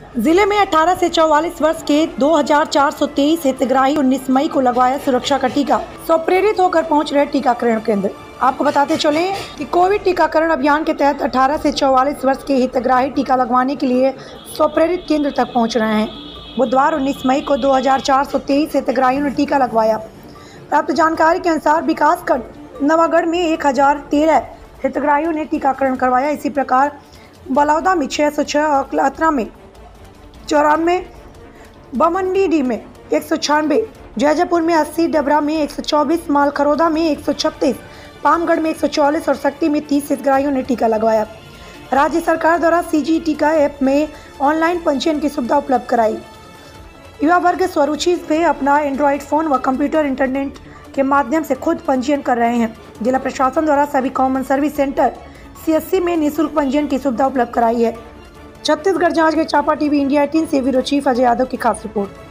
जिले में 18 से 44 वर्ष के 2423 हितग्राही 19 मई को लगवाया सुरक्षा का टीका। स्वप्रेरित होकर पहुंच रहे टीकाकरण केंद्र। आपको बताते चले कि कोविड टीकाकरण अभियान के तहत 18 से 44 वर्ष के हितग्राही टीका लगवाने के लिए स्वप्रेरित केंद्र तक पहुंच रहे हैं। बुधवार 19 मई को 2423 हितग्राहियों ने टीका लगवाया। प्राप्त जानकारी के अनुसार विकासखंड नवागढ़ में 1013 हितग्राहियों ने टीकाकरण करवाया। इसी प्रकार बलौदा में 606 और अतरा में 94, बमंडीडी में 196, जैजपुर में 80, डबरा में 124, मालखरोदा में 136, पामगढ़ में 144 और सक्ती में 30 हितग्राहियों ने टीका लगवाया। राज्य सरकार द्वारा सीजी टीका ऐप में ऑनलाइन पंजीयन की सुविधा उपलब्ध कराई। युवा वर्ग स्वरुचि से अपना एंड्रॉयड फ़ोन व कंप्यूटर इंटरनेट के माध्यम से खुद पंजीयन कर रहे हैं। जिला प्रशासन द्वारा सभी कॉमन सर्विस सेंटर CSC में निःशुल्क पंजीयन की सुविधा उपलब्ध कराई है। छत्तीसगढ़ जांच के चापा टीवी इंडिया 18 से ब्यूरो चीफ अजय यादव की खास रिपोर्ट।